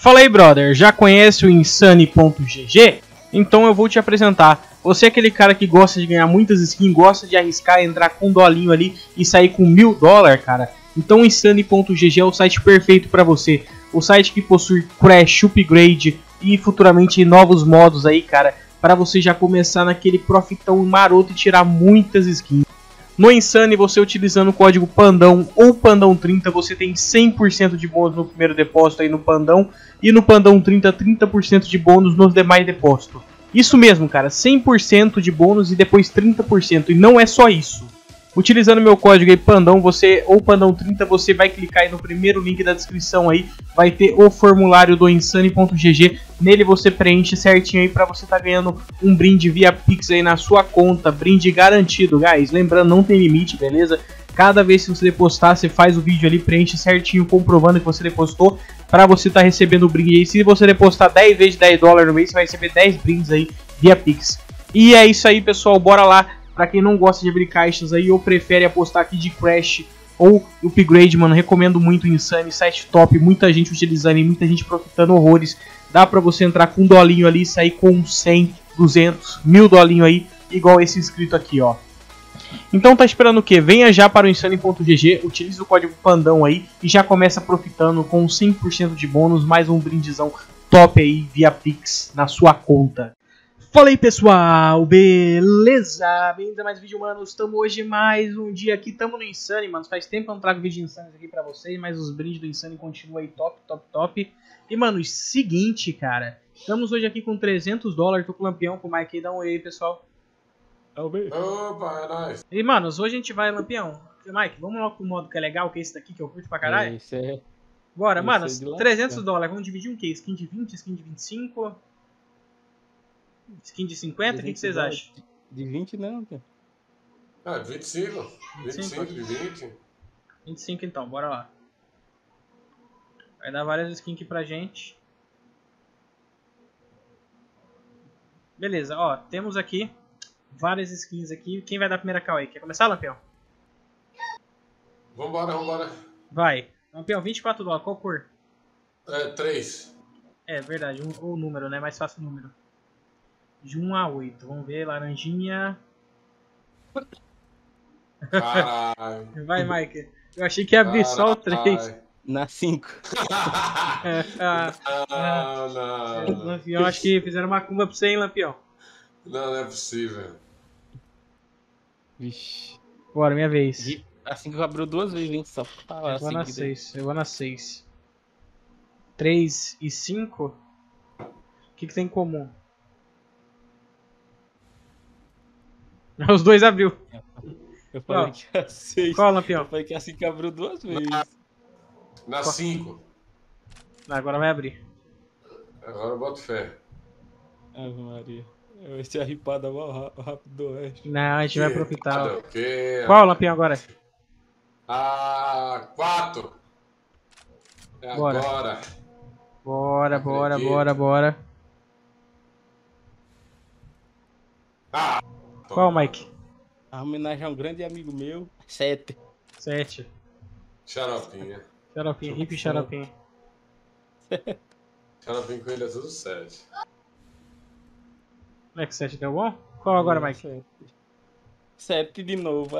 Fala aí, brother, já conhece o Insane.gg? Então eu vou te apresentar. Você é aquele cara que gosta de ganhar muitas skins, gosta de arriscar, entrar com um dolinho ali e sair com $1000, cara? Então o Insane.gg é o site perfeito para você. O site que possui Crash, Upgrade e futuramente novos modos aí, cara, para você já começar naquele profitão maroto e tirar muitas skins. No Insane, você utilizando o código PANDÃO ou PANDÃO30, você tem 100% de bônus no primeiro depósito aí no Pandão. E no PANDÃO30, 30% de bônus nos demais depósitos. Isso mesmo, cara, 100% de bônus e depois 30%. E não é só isso. Utilizando meu código aí PANDÃO, ou PANDÃO30, você vai clicar aí no primeiro link da descrição aí. Vai ter o formulário do Insane.gg. Nele você preenche certinho aí pra você tá ganhando um brinde via Pix aí na sua conta. Brinde garantido, guys. Lembrando, não tem limite, beleza? Cada vez que você depositar, você faz o vídeo ali, preenche certinho, comprovando que você depositou, para você estar recebendo o brinde aí. Se você depositar 10 vezes $10 no mês, você vai receber 10 brindes aí via Pix. E é isso aí, pessoal, bora lá. Pra quem não gosta de abrir caixas aí ou prefere apostar aqui de Crash ou Upgrade, mano, recomendo muito o Insane, site top, muita gente utilizando e muita gente profitando horrores. Dá pra você entrar com um dolinho ali e sair com 100, 200, 1000 dolinho aí, igual esse inscrito aqui, ó. Então tá esperando o que? Venha já para o Insane.gg, utilize o código PANDÃO aí e já começa profitando com 100% de bônus, mais um brindezão top aí via Pix na sua conta. Fala aí, pessoal, beleza? Bem-vindos a mais um vídeo, mano. Estamos hoje mais um dia aqui, estamos no Insane, mano. Faz tempo que eu não trago vídeo de Insane aqui pra vocês, mas os brindes do Insane continuam aí top, top, top. E, mano, seguinte, cara, estamos hoje aqui com $300, tô com o Lampião, com o Mike aí, dá um oi aí, pessoal. Opa, é nóis. E, manos, hoje a gente vai, Lampião. Mike, vamos logo pro modo que é legal, que é esse daqui que eu curto pra caralho. Isso é. Bora, Isso mano, é de lá, $300, vamos dividir um que? Skin de 20, skin de 25, skin de 50, o que vocês acham? De 20 não, cara. Ah, 25. 25 de 20. 25 então, bora lá. Vai dar várias skins aqui pra gente. Beleza, ó, temos aqui várias skins aqui. Quem vai dar a primeira call aí? Quer começar, Lampião? Vambora. Vai. Lampião, $24, qual cor? 3. É verdade, o número, né? Mais fácil o número. De 1 a 8. Vamos ver, laranjinha. Caralho. Vai, Mike. Eu achei que ia abrir só o 3. Na 5. Não. Lampião, acho que fizeram uma cumba pra você, hein, Lampião? Não é possível. Vixe. Bora, minha vez. Assim que abriu 2 vezes, hein? Só falar Eu vou na seguida. 6. Eu vou na 6. 3 e 5. O que tem em comum? Os dois abriu. Eu falei que era 6. Qual, Lampião? Eu falei que assim que abriu 2 vezes. Na 5. Agora vai abrir. Agora eu boto fé. Ave Maria. Vai ser a ripada mal rápido do oeste. Não, a gente vai profitar. Ó. Que... Qual, Lampião, agora? 4. É Bora. agora. Bora. Qual, Mike? A homenagem a um grande amigo meu. 7. 7. Xaropinha. Xaropinha, hippie xaropinha. Xaropinha com ele é tudo 7. Não é que 7 deu bom? Qual agora, Mike? 7 de novo.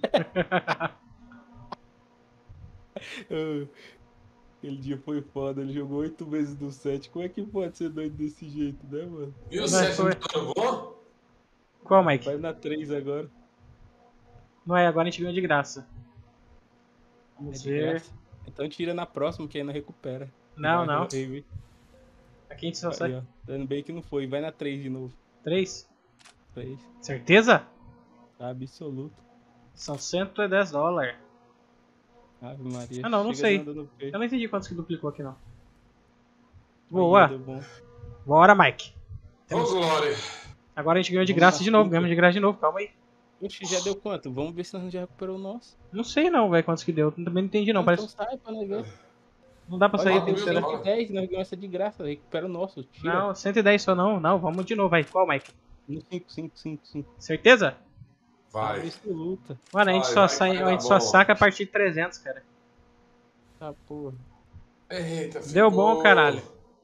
Aquele dia foi foda, ele jogou 8 vezes no 7. Como é que pode ser doido desse jeito, né, mano? E o 7 não jogou? Qual, Mike? Vai na 3 agora. Não é, agora a gente ganhou de graça. Vamos ver. Graça. Então tira na próxima que aí não recupera. Não. Aqui A gente só sai. ó. Dando bem que não foi. Vai na 3 de novo. 3? 3. Certeza? Absoluto. São $110. Ave Maria. Ah, não sei. Eu Eu não entendi quantos que duplicou aqui, não. Boa. Boa. Bora, Mike. Ô, Glória. Agora a gente ganhou de Vamos graça lá, de novo. cinco. Ganhamos de graça de novo. Calma aí. Oxe, já deu quanto? Vamos ver se a gente já recuperou o nosso. Não sei não, velho, quantos que deu. Também não entendi não. Então Parece... sai pra nós ver. Não dá pra Olha, sair. ó, Tem que mil ser... dólares. 10, nós ganhamos essa de graça. Recupera o nosso. Tira. Não, 110 só não. Não, vamos de novo. Vai. Qual, Mike? No 5. Certeza? Vai. Absoluta. Mano, a gente Vai, só, vai, sai, vai a dar gente só bom. saca a partir de 300, cara. Tá porra. Eita, Deu bom, caralho.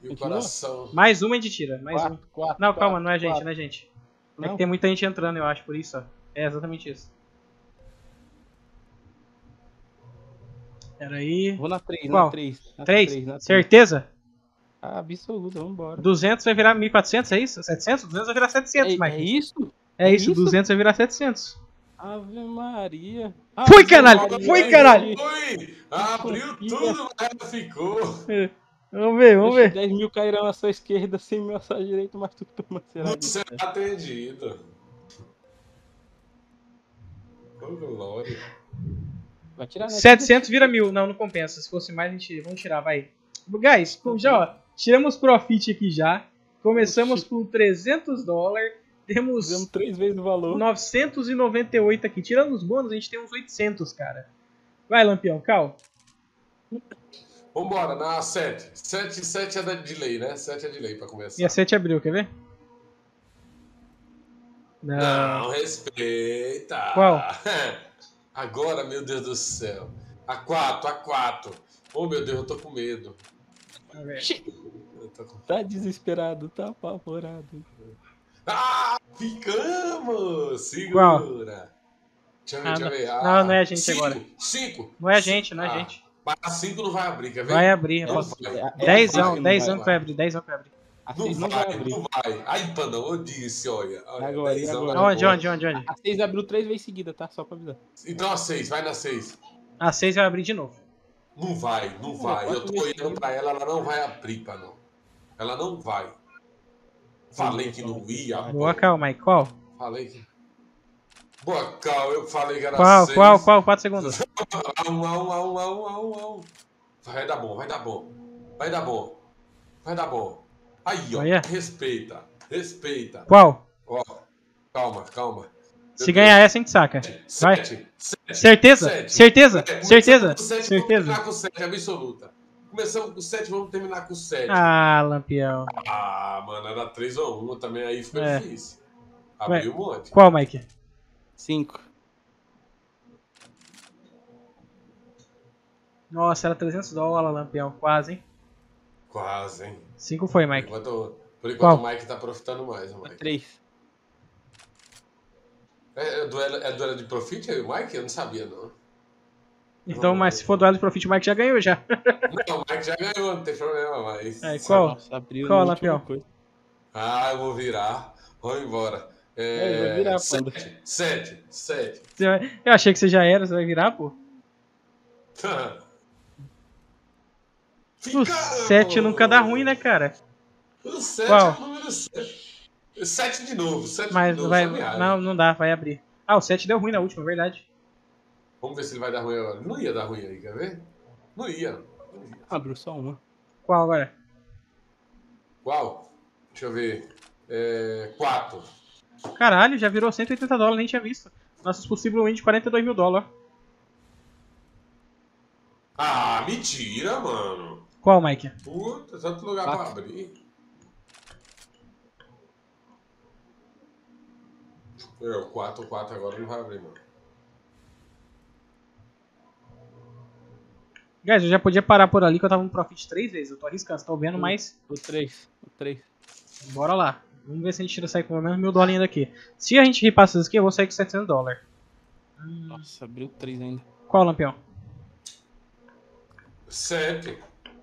E o Continua? coração. Mais uma a gente tira. Mais uma. Quatro, Não, calma, não é a gente, não é a gente. É Não? que tem muita gente entrando, eu acho, por isso, ó. É exatamente isso. Pera aí. Vou na 3, Qual? na 3. 3? Certeza? Ah, absoluta, vambora. 200 vai virar 1.400, é isso? 700? 200 vai virar 700, Mike. É isso? É isso, 200 vai virar 700. Ave Maria. Foi, caralho! Foi, caralho! Foi! Abriu tudo, mas ela ficou. Vamos ver, vamos ver. 10 mil cairão à sua esquerda, 100 mil à sua direita, mas tudo toma será. Você tá atendido. Ô, glória. Vai tirar, né? 700 vira 1.000. Não, não compensa. Se fosse mais, a gente... Vamos tirar, vai. Guys, já, ó. Tiramos profit aqui já. Começamos com $300. Temos Fizemos 3 vezes o valor. 998 aqui. Tirando os bônus, a gente tem uns 800, cara. Vai, Lampião, cal. Vambora, na 7. 7 é de lei, né? 7 é de lei pra começar. E a 7 abriu, quer ver? Não, respeita. Qual? Agora, meu Deus do céu. A 4. Oh, meu Deus, eu tô com medo. Vamos ver. Eu tô com... Tá desesperado, tá apavorado. Ah, ficamos! Segura. Deixa eu ver. Não, não é a gente agora. 5. Não é a gente, não é a gente. Mas a 5 não vai abrir, quer ver? Vai abrir. Não Posso... vai. 10 vai, anos, 10 anos que vai abrir, 10 anos que vai abrir. A Não 6 não vai, vai abrir. não vai. Aí, Panão, eu disse, olha. Agora, 10 anos agora? Onde? A 6 abriu 3 vezes seguida, tá? Só pra avisar. Então a 6, vai na 6. A 6 vai abrir de novo. Não vai. Eu tô olhando pra ela, ela não vai abrir, Panão. Ela não vai. Falei que não ia. Boa, cal, Mike. Qual? Falei que... Boa, cal, eu falei que era Qual? 6. Qual? 4 segundos. Vai dar bom. Aí, ó. Olha. Respeita. Qual? Ó, calma. Se ganhar essa, a gente saca. Vai. 7. Certeza? Certeza? Certeza? Certeza? Vamos terminar com 7, absoluta. Começamos com 7, vamos terminar com 7. Ah, Lampião. Mano, era 3 ou 1 também, aí ficou É. difícil. Abriu um monte. Qual, Mike? 5. Nossa, era $300, Lampião. Quase, hein? Quase, hein? 5 foi, Mike. Por enquanto Qual? o Mike tá profitando mais, o Mike. 3. É duelo de profit aí, o Mike? Eu não sabia, não. Então, mas se for duelo de profit, o Mike já ganhou já. Não, o Mike já ganhou, não tem problema, mas... É, qual? Nossa, abriu Qual, no último Lampião? coisa. Eu vou virar. Vamos embora. Vai virar, Panda. 7. Eu achei que você já era, você vai virar, pô. O 7 nunca dá ruim, né, cara? O 7 Qual? é o número 7. 7 de novo, 7 Mas de novo. vai, só me raiva. não dá, vai abrir. Ah, o 7 deu ruim na última, verdade. Vamos ver se ele vai dar ruim agora. Não ia dar ruim aí, quer ver? Não ia. Abriu só uma. Qual agora? Qual? Deixa eu ver. 4. Caralho, já virou $180, nem tinha visto. Nossos possível win de $42 mil. Mentira, mano. Qual, Mike? Puta, tanto lugar pra abrir. O 4 agora não vai abrir, mano. Guys, eu já podia parar por ali que eu tava no profit 3 vezes. Eu tô arriscando, vocês estão vendo, mas O 3. bora lá. Vamos ver se a gente tira sair com pelo menos $1.000 daqui. Se a gente repassa isso aqui, eu vou sair com $700. Nossa, abriu 3 ainda. Qual, Lampião? 7.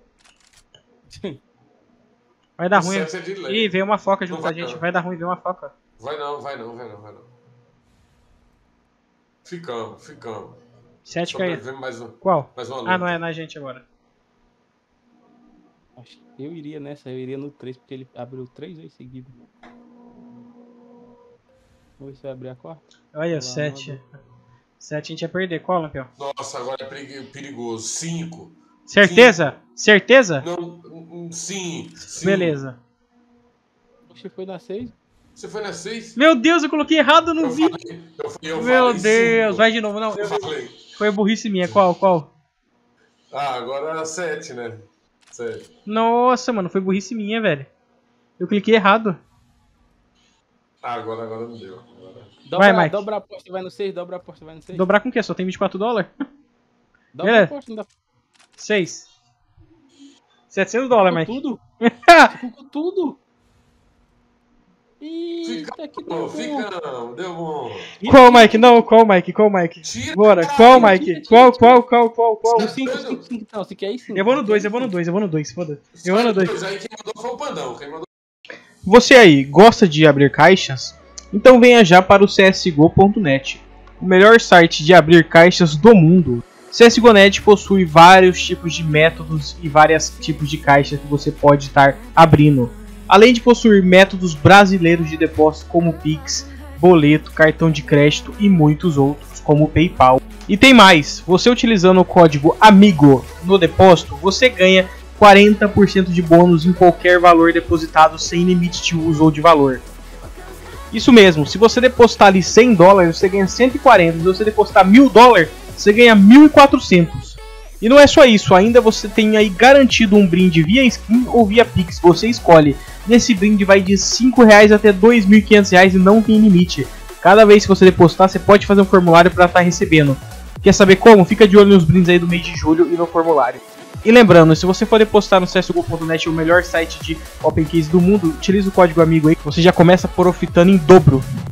Vai dar O ruim. 7 é de lei. Ih, veio uma foca junto Não com a vai gente. não. Vai dar ruim, veio uma foca. Vai não. Ficamos. 7 caiu. Sobrevivemos mais um. Qual? Mais uma luta. Ah, não é na gente agora. Acho que eu iria nessa, eu iria no 3, porque ele abriu 3 vezes seguidas. Vamos ver se vai abrir a quarta. Olha, Lá, 7. 7 a gente ia perder. Qual, Lampião? Nossa, agora é perigoso. 5. Certeza? Certeza? Não, sim. Beleza. Oxe, foi na 6? Você foi na 6? Meu Deus, eu coloquei errado, não vi. Eu Meu falei Deus, 5. vai de novo. Não, Eu falei. foi burrice minha. Qual? Agora é 7, né? 7. Nossa, mano, foi burrice minha, velho. Eu cliquei errado. Agora não deu. Agora... Vai, Mike. Dobra a aposta e vai no 6, dobra a aposta e vai no 6. Dobrar com o quê? Só tem $24? Dobra Beleza. a aposta, não dá. 6. $700, Mike. Tudo? Ficou com tudo? Eita, que deu bom. Ficamos, deu bom. Qual, Mike? Não, qual, Mike? Qual, Mike? Tira, Bora, cara, qual, tira, Mike? tira, Qual? Não, 5, não, se quer aí 5. Eu vou no 2, foda. Eu vou no 2. Aí quem mandou foi o Pandão. Quem mandou... Você aí, gosta de abrir caixas? Então venha já para o CSGO.net, o melhor site de abrir caixas do mundo. CSGO.net possui vários tipos de métodos e vários tipos de caixas que você pode estar abrindo. Além de possuir métodos brasileiros de depósito como Pix, boleto, cartão de crédito e muitos outros como o PayPal. E tem mais, você utilizando o código AMIGO no depósito, você ganha 40% de bônus em qualquer valor depositado sem limite de uso ou de valor. Isso mesmo, se você depositar ali $100, você ganha 140, se você depositar $1.000, você ganha 1.400. E não é só isso, ainda você tem aí garantido um brinde via skin ou via Pix, você escolhe. E esse brinde vai de R$5 até R$2.500 e não tem limite. Cada vez que você depositar, você pode fazer um formulário para estar recebendo. Quer saber como? Fica de olho nos brindes aí do mês de julho e no formulário. E lembrando, se você for depositar no CSGO.net, o melhor site de Open Case do mundo, utilize o código AMIGO aí, que você já começa profitando em dobro.